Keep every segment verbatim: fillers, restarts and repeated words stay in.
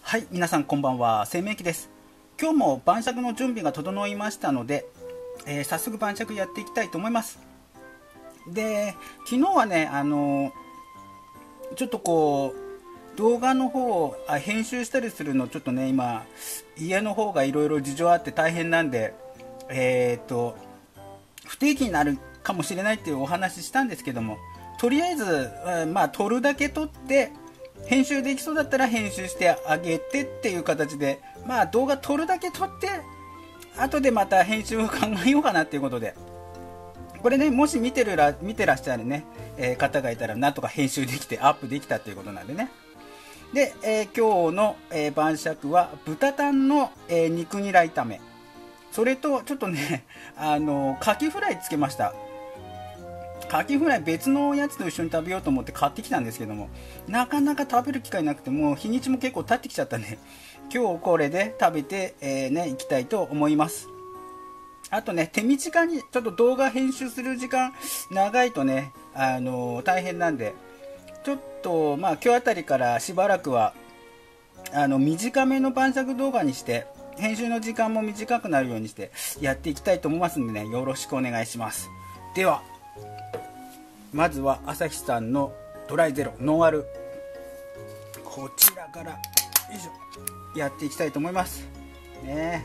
はい、皆さんこんばんは。生命期です。今日も晩酌の準備が整いましたので、えー、早速晩酌やっていきたいと思います。で、昨日はね、あのー、ちょっとこう動画の方をあ編集したりするのちょっとね、今家の方がいろいろ事情あって大変なんで、えー、っと不定期になるかもしれないっていうお話したんですけども、とりあえず、まあ撮るだけ撮って編集できそうだったら編集してあげてっていう形で、まあ動画撮るだけ撮って後でまた編集を考えようかなっていうことで、これね、もし見てるら見てらっしゃるね、えー、方がいたらなんとか編集できてアップできたっていうことなんでね。で、えー、今日の、えー、晩酌は豚タンの、えー、肉ニラ炒め、それとちょっとね、あのカキフライつけました。カキフライ別のやつと一緒に食べようと思って買ってきたんですけども、なかなか食べる機会なくて、もう日にちも結構経ってきちゃったんで、今日これで食べて、えーね、いきたいと思います。あとね、手短にちょっと動画編集する時間長いとね、あのー、大変なんで、ちょっとまあ今日あたりからしばらくはあの短めの晩酌動画にして、編集の時間も短くなるようにしてやっていきたいと思いますんでね、よろしくお願いします。ではまずは朝日さんのドライゼロノンアル、こちらからよいしょやっていきたいと思いますね。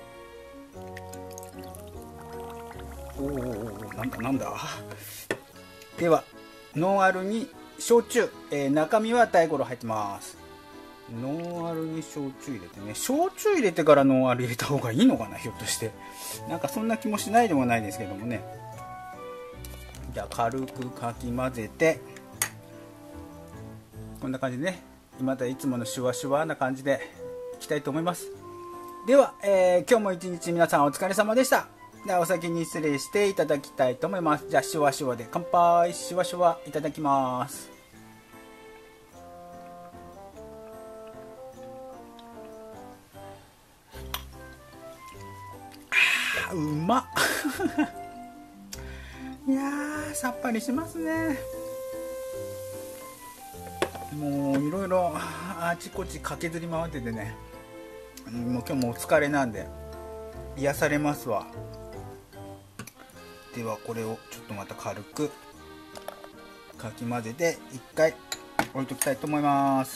おお、なんだなんだ。ではノンアルに焼酎、えー、中身は大五郎入ってます。ノンアルに焼酎入れてね、焼酎入れてからノンアル入れた方がいいのかな、ひょっとして。なんかそんな気もしないでもないですけどもね。じゃあ軽くかき混ぜて、こんな感じでね、またいつものシュワシュワな感じでいきたいと思います。では、えー、今日も一日皆さんお疲れ様でした。ではお先に失礼していただきたいと思います。じゃあシュワシュワで乾杯。シュワシュワいただきます。あーうまっいやーさっぱりしますね。もういろいろあちこち駆けずり回っててね、もう今日もお疲れなんで癒されますわ。ではこれをちょっとまた軽くかき混ぜて一回置いときたいと思います。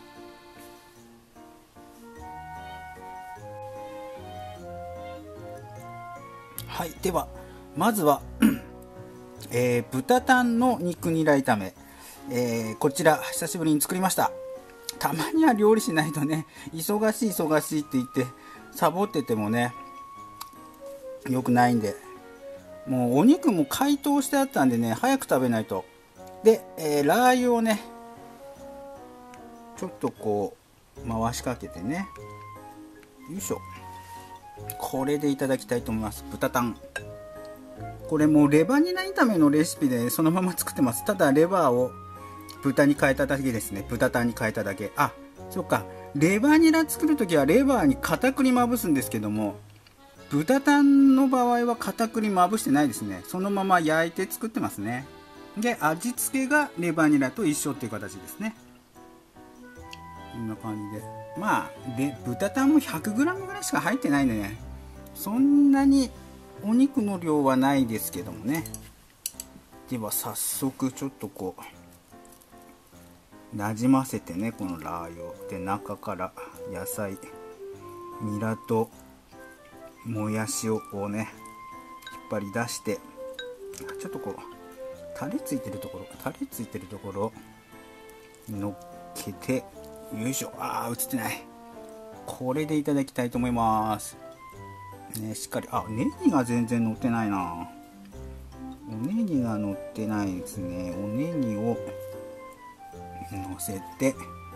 はい、ではまずはえー、豚タンの肉ニラ炒め、えー、こちら久しぶりに作りました。たまには料理しないとね、忙しい忙しいって言ってサボっててもね良くないんで、もうお肉も解凍してあったんでね、早く食べないと。で、えー、ラー油をねちょっとこう回しかけてね、よいしょ、これでいただきたいと思います。豚タン、これもうレバニラ炒めのレシピでそのまま作ってます。ただレバーを豚に変えただけですね。豚タンに変えただけ。あ、そっか、レバニラ作るときはレバーに片栗まぶすんですけども、豚タンの場合は片栗まぶしてないですね。そのまま焼いて作ってますね。で味付けがレバニラと一緒っていう形ですね。こんな感じで、まあで豚タンも ひゃくグラム ぐらいしか入ってないんでね、そんなにお肉の量はないですけどもね。では早速ちょっとこうなじませてね、このラー油で中から野菜、ニラともやしをこうね引っ張り出して、ちょっとこうタレついてるところタレついてるところに乗っけて、よいしょ、あー映ってない。これでいただきたいと思いますね。しっかり、あ、ネギが全然乗ってないな。おネギが乗ってないですね。おネギを乗せて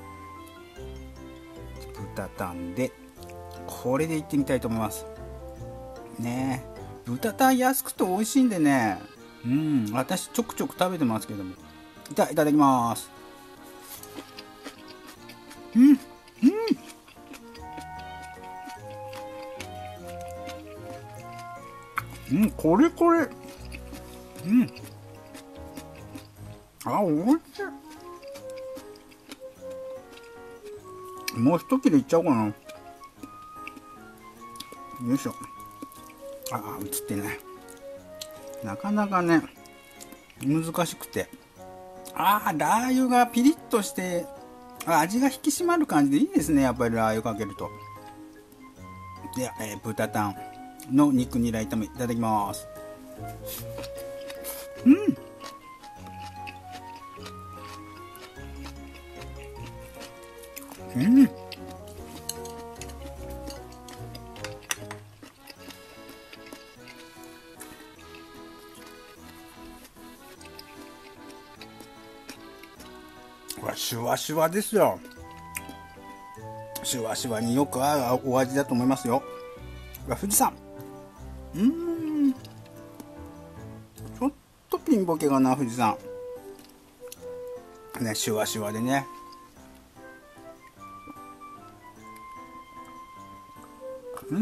豚タンでこれでいってみたいと思いますね。豚タン安くて美味しいんでね、うん、私ちょくちょく食べてますけども、いたいただきます。うんうんうん、これこれ、うん、あ、おいしい。 もう一切れいっちゃおうかな。よいしょ。ああ、映ってない。なかなかね、難しくて。ああ、ラー油がピリッとして、味が引き締まる感じでいいですね。やっぱりラー油かけると。では、えー、豚タンの肉ニラ炒めいただきます。うん。うん。これシュワシュワですよ。シュワシュワによく合うお味だと思いますよ。富士山。うーん。ちょっとピンボケかな、富士山。ね、シュワシュワでね。うん。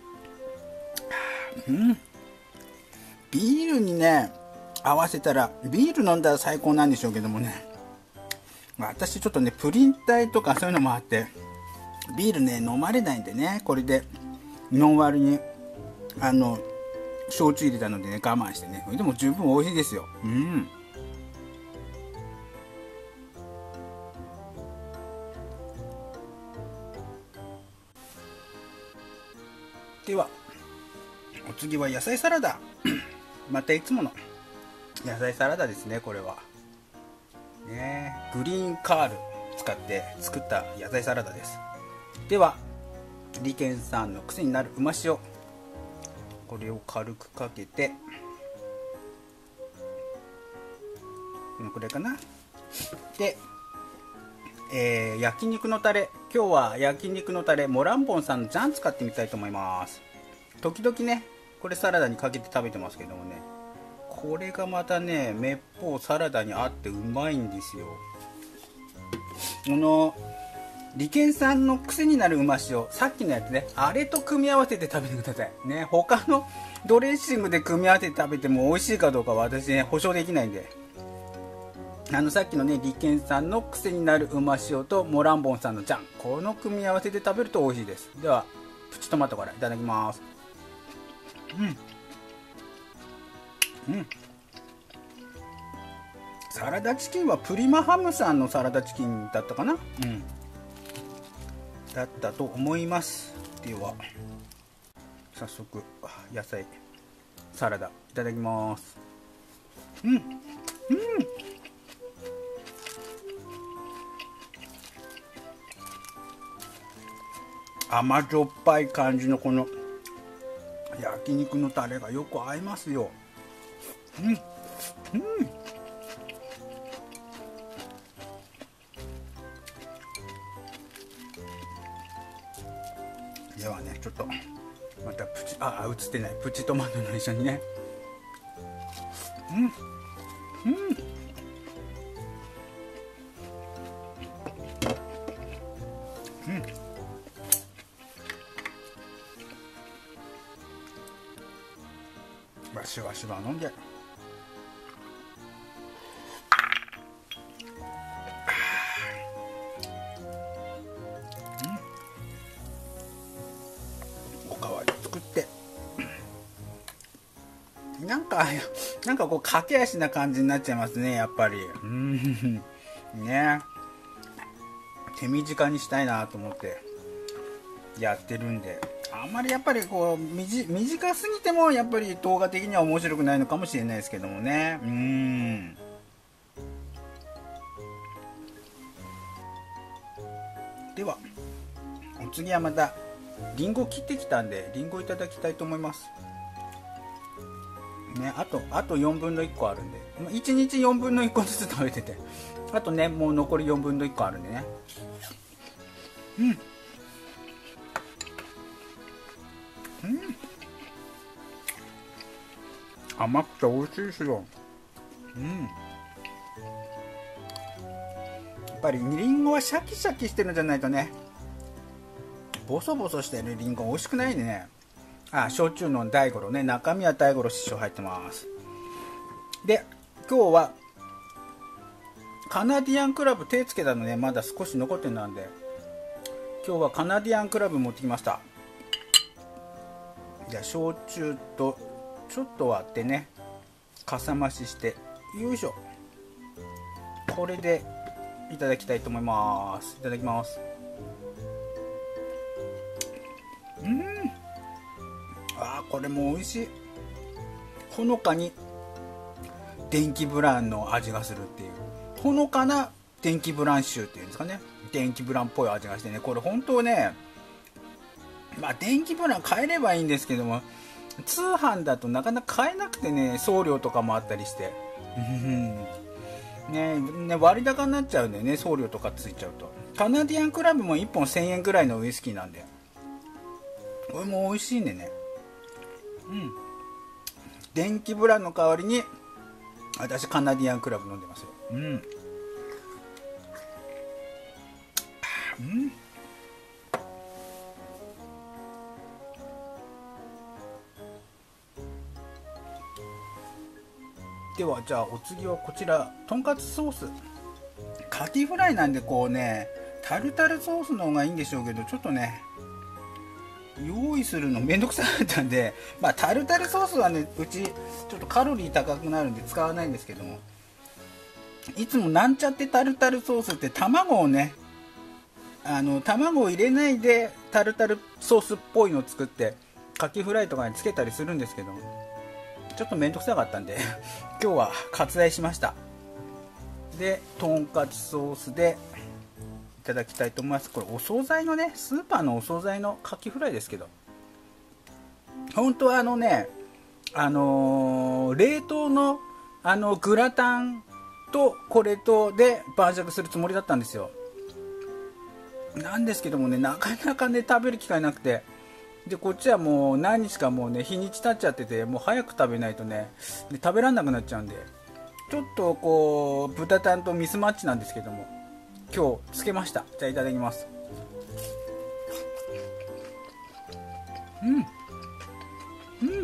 うん。ビールにね、合わせたら、ビール飲んだら最高なんでしょうけどもね。私ちょっとね、プリン体とかそういうのもあって、ビールね、飲まれないんでね、これで、ノンアルに、あの、焼酎入れたのでね、我慢してね。でも十分美味しいですよ。うん。では、お次は野菜サラダ。またいつもの野菜サラダですね、これは。ね、グリーンカール使って作った野菜サラダです。では、利健さんの癖になるうま塩、これを軽くかけて、このくらいかな。で、えー、焼肉のタレ、今日は焼肉のタレモランボンさんのジャン使ってみたいと思います。時々ね、これサラダにかけて食べてますけどもね、これがまたね、めっぽうサラダに合ってうまいんですよ。この利健さんの癖になるうま塩、さっきのやつね、あれと組み合わせて食べてくださいね。他のドレッシングで組み合わせて食べても美味しいかどうかは私ね、保証できないんで、あのさっきのね、利健さんの癖になるうま塩とモランボンさんのジャン、この組み合わせで食べると美味しいです。ではプチトマトからいただきます。うんうん。サラダチキンはプリマハムさんのサラダチキンだったかな。うんだったと思います。では早速野菜サラダいただきます。うんうん甘じょっぱい感じのこの焼肉のタレがよく合いますよ。うんうん。ではね、ちょっとまたプチああ映ってないプチトマトの一緒にね。うんうんうん。わしわしは飲んで。なんか、なんかこう駆け足な感じになっちゃいますね、やっぱり。うん。ね。手短にしたいなと思ってやってるんで、あんまりやっぱりこう、短すぎてもやっぱり動画的には面白くないのかもしれないですけどもね。うん。では、お次はまた、リンゴ切ってきたんで、リンゴいただきたいと思います。ね、あとあとよんぶんのいっこあるんで、いちにちよんぶんのいっこずつ食べてて、あとねもう残りよんぶんのいっこあるんでね。うんうん。甘くて美味しいですよ。うん。やっぱりりんごはシャキシャキしてるんじゃないとね、ボソボソしてるりんご美味しくないね。あ、焼酎の大五郎ね、中身は大五郎師匠入ってます。で、今日はカナディアンクラブ手つけたのね、まだ少し残ってるなんで、 今日はカナディアンクラブ持ってきました。じゃあ焼酎とちょっと割ってね、かさ増しして、よいしょ、これでいただきたいと思います。いただきます。うん、あー、これも美味しい。ほのかに電気ブランの味がするっていう、ほのかな電気ブラン臭っていうんですかね、電気ブランっぽい味がしてね、これ本当ね、まあ電気ブラン買えればいいんですけども、通販だとなかなか買えなくてね、送料とかもあったりしてね, ね割高になっちゃうんだよね、送料とかついちゃうと。カナディアンクラブもいっぽんせんえんぐらいのウイスキーなんで、これも美味しいんでね、うん、電気ブランの代わりに私カナディアンクラブ飲んでますよ。うん、うん、ではじゃあお次はこちら、とんかつソース。カキフライなんでこうね、タルタルソースの方がいいんでしょうけど、ちょっとね用意するのめんどくさかったんで、まあタルタルソースはね、うちちょっとカロリー高くなるんで使わないんですけども、いつもなんちゃってタルタルソースって卵をね、あの卵を入れないでタルタルソースっぽいのを作ってカキフライとかにつけたりするんですけども、ちょっと面倒くさかったんで今日は割愛しました。でとんかつソースでいただきたいと思います。これお惣菜のね、スーパーのお惣菜のカキフライですけど、本当はあのね、あのー、冷凍のあのグラタンとこれとで晩酌するつもりだったんですよ。なんですけどもね、なかなかね食べる機会なくて、でこっちはもう何日かもうね日にち経っちゃってて、もう早く食べないとね、で食べられなくなっちゃうんで、ちょっとこう豚タンとミスマッチなんですけども、今日つけました。じゃあいただきます。うんうん、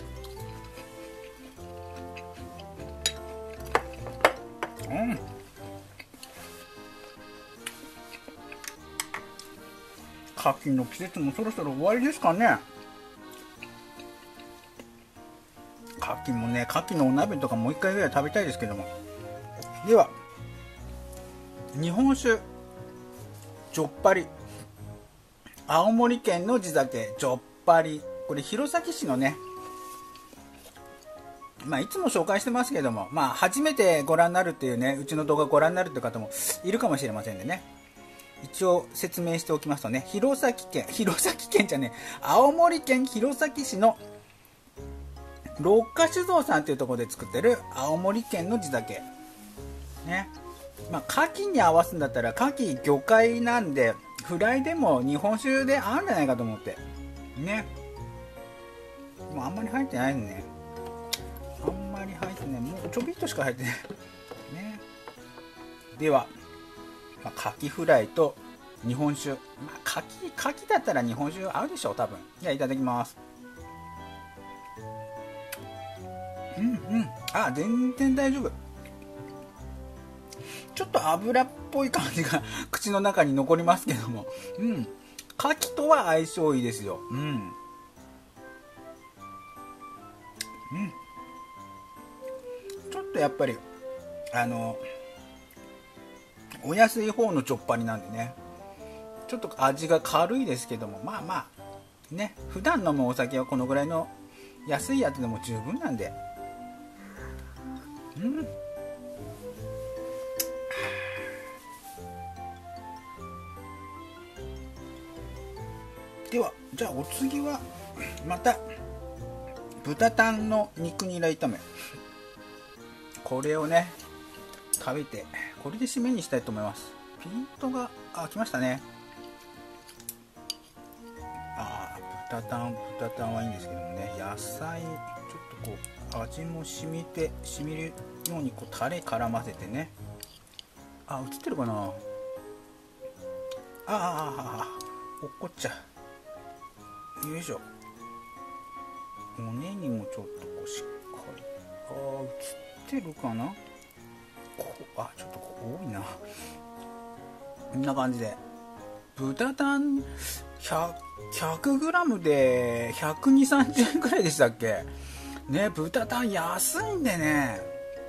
うん、牡蠣の季節もそろそろ終わりですかね。牡蠣もね、牡蠣のお鍋とかもう一回ぐらい食べたいですけども。では日本酒じょっぱり、青森県の地酒じょっぱり、これ弘前市のね、まあいつも紹介してますけども、まあ初めてご覧になるっていうね、うちの動画ご覧になるっていう方もいるかもしれませんでね、一応説明しておきますとね、弘前県、弘前県じゃねえ、青森県弘前市の六花酒造さんっていうところで作ってる青森県の地酒ね。まあ牡蠣に合わすんだったら、牡蠣魚介なんでフライでも日本酒で合うんじゃないかと思ってね。もうあんまり入ってないね、あんまり入ってない、もうちょびっとしか入ってないね。では、まあ、カキフライと日本酒、まあ、カキカキだったら日本酒合うでしょう多分。じゃあいただきます。うんうん、あ、全然大丈夫。ちょっと油っぽい感じが口の中に残りますけども、うん、カキとは相性いいですよ。うんうん、ちょっとやっぱりあのお安い方のちょっぱりなんでね、ちょっと味が軽いですけども、まあまあね、普段飲むお酒はこのぐらいの安いやつでも十分なんで、うん、ではじゃあお次はまた豚タンの肉ニラ炒め、これをね食べて、これで締めにしたいと思います。ピントがあ来ましたね。あー、豚タン豚タンはいいんですけどもね、野菜ちょっとこう味も染みて染みるようにこうタレ絡ませてね。あ、映ってるかな。ああ、落っこっちゃう。よいしょ。胸にもちょっとこうしっかり、あー映ってるかな。こあちょっとこう多いな。こんな感じで豚タン ひゃくグラム でひゃくにじゅう、さんじゅうえんくらいでしたっけね。豚タン安いんでね、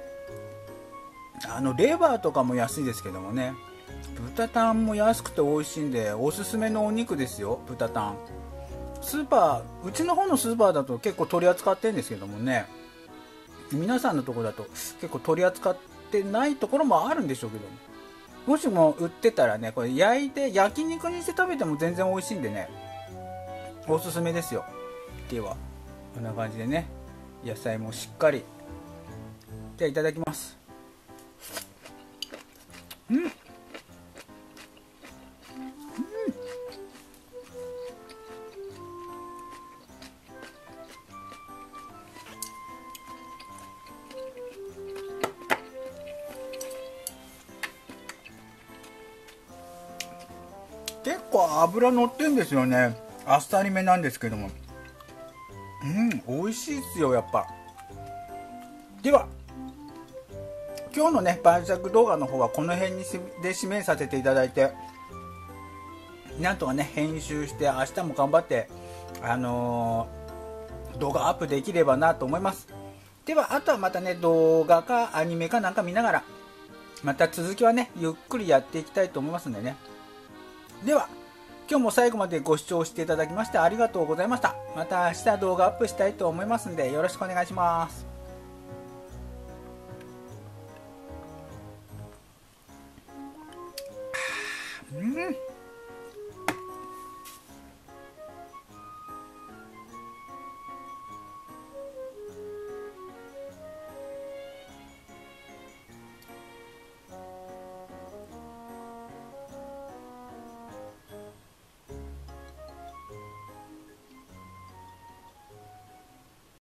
あのレバーとかも安いですけどもね、豚タンも安くて美味しいんでおすすめのお肉ですよ、豚タン。スーパー、うちの方のスーパーだと結構取り扱ってるんですけどもね、皆さんのところだと結構取り扱ってないところもあるんでしょうけども、もしも売ってたらね、これ焼いて焼肉にして食べても全然美味しいんでね、おすすめですよ。ではこんな感じでね、野菜もしっかり、じゃあいただきます。うん、うん、結構脂乗ってんですよね。あっさりめなんですけども、うん、美味しいっすよやっぱ。では今日のね晩酌動画の方はこの辺にで締めさせていただいて、なんとかね編集して明日も頑張ってあのー、動画アップできればなと思います。ではあとはまたね動画かアニメかなんか見ながら、また続きはねゆっくりやっていきたいと思いますんでね。では今日も最後までご視聴していただきましてありがとうございました。また明日動画アップしたいと思いますんでよろしくお願いします。うん。